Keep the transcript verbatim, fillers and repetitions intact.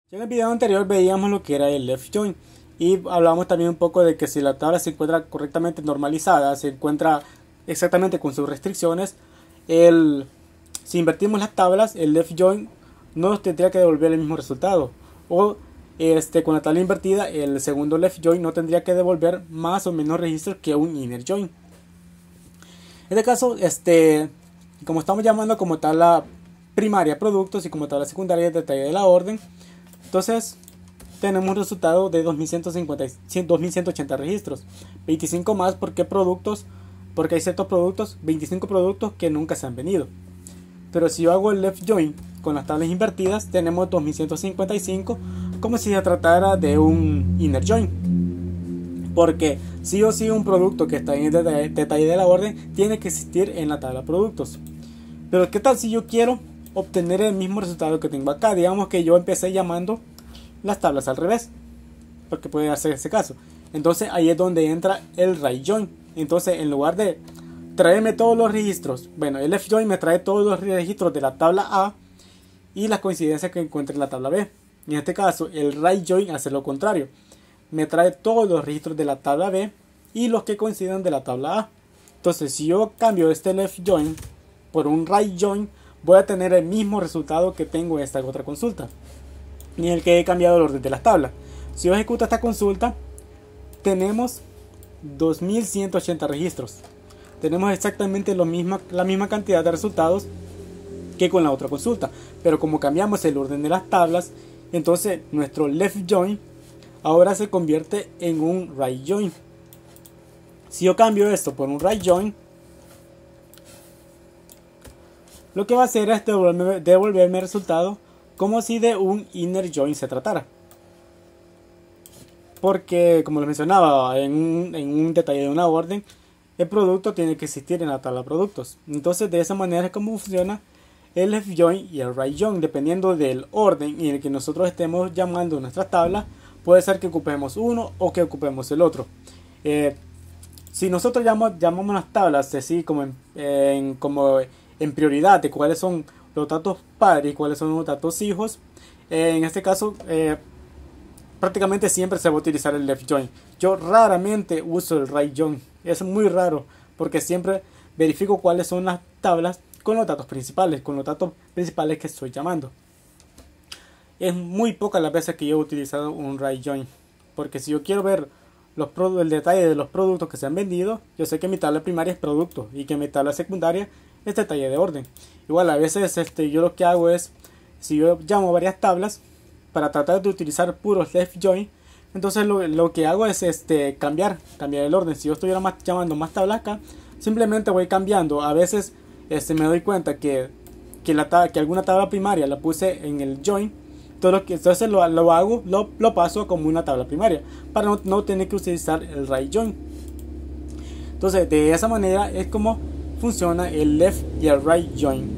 Ya en el video anterior veíamos lo que era el left join y hablábamos también un poco de que si la tabla se encuentra correctamente normalizada, se encuentra exactamente con sus restricciones, el, si invertimos las tablas, el left join no nos tendría que devolver el mismo resultado. O este, con la tabla invertida, el segundo left join no tendría que devolver más o menos registros que un inner join. En este caso, este, como estamos llamando como tabla primaria productos y como tabla secundaria detalle de la orden, entonces tenemos un resultado de dos mil ciento cincuenta, dos mil ciento ochenta registros, veinticinco más porque productos, porque hay ciertos productos, veinticinco productos que nunca se han vendido. Pero si yo hago el left join con las tablas invertidas, tenemos dos mil ciento cincuenta y cinco como si se tratara de un inner join. Porque sí o sí un producto que está en el detalle, detalle de la orden tiene que existir en la tabla productos. Pero ¿qué tal si yo quiero obtener el mismo resultado que tengo acá? Digamos que yo empecé llamando las tablas al revés, porque puede hacer ese caso. Entonces ahí es donde entra el right join. Entonces en lugar de traerme todos los registros, bueno, el left join me trae todos los registros de la tabla A y las coincidencias que encuentre en la tabla B. En este caso el right join hace lo contrario, me trae todos los registros de la tabla B y los que coinciden de la tabla A. Entonces si yo cambio este left join por un right join, voy a tener el mismo resultado que tengo en esta otra consulta, ni el que he cambiado el orden de las tablas. Si yo ejecuto esta consulta, tenemos dos mil ciento ochenta registros. Tenemos exactamente lo misma, la misma cantidad de resultados que con la otra consulta, pero como cambiamos el orden de las tablas, entonces nuestro left join ahora se convierte en un right join. Si yo cambio esto por un right join, lo que va a hacer es devolverme, devolverme el resultado como si de un inner join se tratara. Porque, como les mencionaba, en un, en un detalle de una orden, el producto tiene que existir en la tabla productos. Entonces, de esa manera es como funciona el left join y el right join. Dependiendo del orden en el que nosotros estemos llamando nuestra tabla, puede ser que ocupemos uno o que ocupemos el otro. Eh, si nosotros llamamos, llamamos las tablas así como en, en, como en prioridad de cuáles son los datos padres y cuáles son los datos hijos, eh, en este caso eh, prácticamente siempre se va a utilizar el left join. Yo raramente uso el right join, es muy raro porque siempre verifico cuáles son las tablas con los datos principales, con los datos principales que estoy llamando. Es muy pocas las veces que yo he utilizado un right join, porque si yo quiero ver los el detalle de los productos que se han vendido, yo sé que mi tabla primaria es producto y que mi tabla secundaria es detalle de orden. Igual a veces este, yo lo que hago es, si yo llamo varias tablas para tratar de utilizar puros left join, entonces lo, lo que hago es este, cambiar, cambiar el orden. Si yo estuviera más, llamando más tablas acá, simplemente voy cambiando. A veces este, me doy cuenta que, que, la, que alguna tabla primaria la puse en el join, todo lo que, entonces lo, lo hago, lo, lo paso como una tabla primaria para no, no tener que utilizar el right join. Entonces de esa manera es como funciona el left y el right join.